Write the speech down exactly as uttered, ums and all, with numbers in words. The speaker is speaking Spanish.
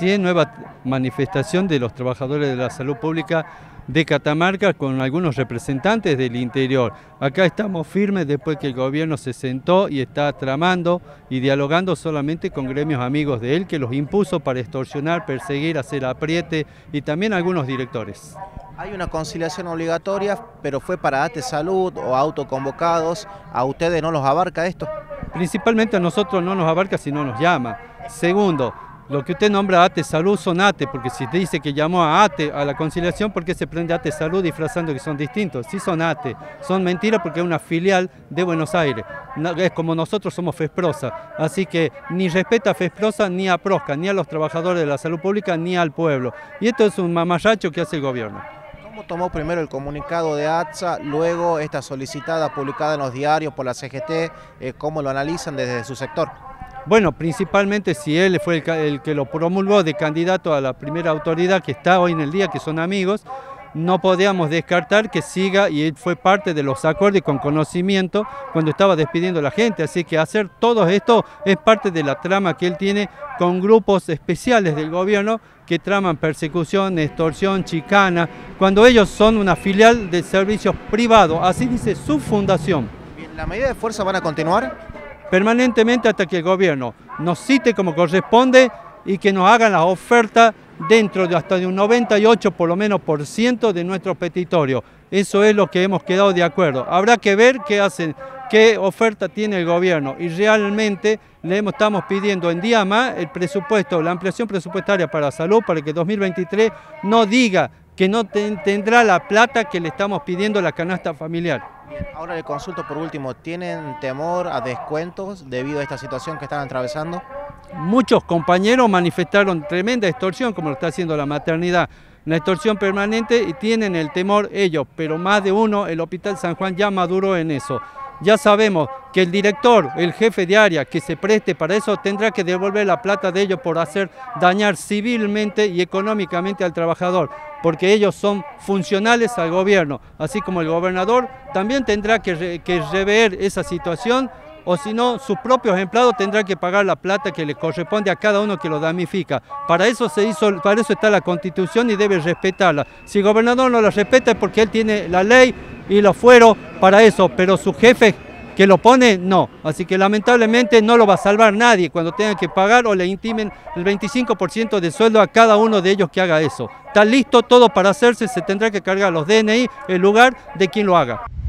Sí, nueva manifestación de los trabajadores de la salud pública de Catamarca con algunos representantes del interior. Acá estamos firmes después que el gobierno se sentó y está tramando y dialogando solamente con gremios amigos de él que los impuso para extorsionar, perseguir, hacer apriete y también algunos directores. Hay una conciliación obligatoria, pero fue para A T E Salud o autoconvocados. ¿A ustedes no los abarca esto? Principalmente a nosotros no nos abarca si no nos llama. Segundo, lo que usted nombra A T E Salud son A T E, porque si dice que llamó a A T E a la conciliación, ¿por qué se prende A T E Salud disfrazando que son distintos? Sí son A T E, son mentiras porque es una filial de Buenos Aires. Es como nosotros somos FESPROSA, así que ni respeta a FESPROSA, ni a PROSCA, ni a los trabajadores de la salud pública, ni al pueblo. Y esto es un mamarracho que hace el gobierno. ¿Cómo tomó primero el comunicado de A T S A, luego esta solicitada publicada en los diarios por la C G T? Eh, ¿Cómo lo analizan desde su sector? Bueno, principalmente si él fue el, el que lo promulgó de candidato a la primera autoridad que está hoy en el día, que son amigos, no podíamos descartar que siga y él fue parte de los acuerdos y con conocimiento cuando estaba despidiendo a la gente. Así que hacer todo esto es parte de la trama que él tiene con grupos especiales del gobierno que traman persecución, extorsión, chicana, cuando ellos son una filial de servicios privados, así dice su fundación. Bien, ¿la medida de fuerza van a continuar? Permanentemente hasta que el gobierno nos cite como corresponde y que nos hagan las ofertas dentro de hasta de un noventa y ocho por lo menos por ciento de nuestro petitorio. Eso es lo que hemos quedado de acuerdo. Habrá que ver qué hacen, qué oferta tiene el gobierno y realmente le estamos pidiendo en día más el presupuesto, la ampliación presupuestaria para salud para que dos mil veintitrés no diga que no ten, tendrá la plata que le estamos pidiendo a la canasta familiar. Bien, ahora le consulto por último, ¿tienen temor a descuentos debido a esta situación que están atravesando? Muchos compañeros manifestaron tremenda extorsión, como lo está haciendo la maternidad, la extorsión permanente, y tienen el temor ellos, pero más de uno, el Hospital San Juan ya maduró en eso. Ya sabemos que el director, el jefe de área que se preste para eso tendrá que devolver la plata de ellos por hacer dañar civilmente y económicamente al trabajador, porque ellos son funcionales al gobierno, así como el gobernador también tendrá que, re, que rever esa situación, o si no, sus propios empleados tendrán que pagar la plata que le corresponde a cada uno que lo damnifica. Para eso se hizo, para eso está la Constitución y debe respetarla. Si el gobernador no la respeta es porque él tiene la ley y los fueros para eso, pero su jefe que lo pone, no. Así que lamentablemente no lo va a salvar nadie cuando tengan que pagar o le intimen el veinticinco por ciento de sueldo a cada uno de ellos que haga eso. Está listo todo para hacerse, se tendrá que cargar los D N I en lugar de quien lo haga.